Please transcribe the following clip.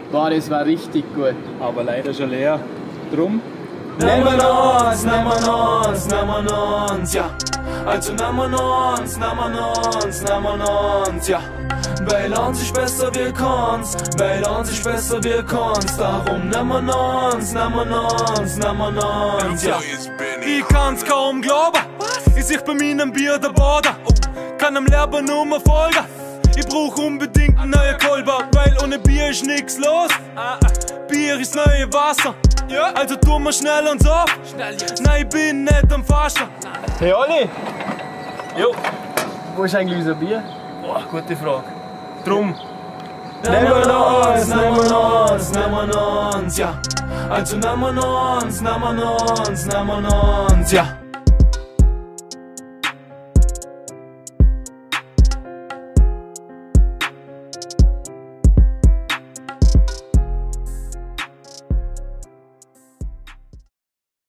Boah, das war richtig gut. Aber leider schon leer. Drum. Nehmen wir uns, nehmen wir uns, nehmen wir uns, ja. Also nehmen wir uns, nehmen wir uns, nehmen wir uns, ja. Weil uns ist besser wie kann's, weil uns ist besser wie kann's. Darum nehmen wir uns, nehmen wir uns, nehmen wir uns, ja. Ich kann's kaum glauben, ich sehe bei meinem Bier der Bader. Kann am Leben nur mehr folgen. Ich brauch unbedingt einen neuen Kolber, weil ohne Bier ist nix los. Bier ist neue Wasser, also tun wir schnell und so. Nein, ich bin nicht am Faschen. Hey Olli! Jo. Wo ist eigentlich unser Bier? Boah, gute Frage. Drum. Nehmen wir uns, nehmen wir uns, nehmen wir uns, ja. Also nehmen wir uns, nehmen wir uns, nehmen wir uns, ja.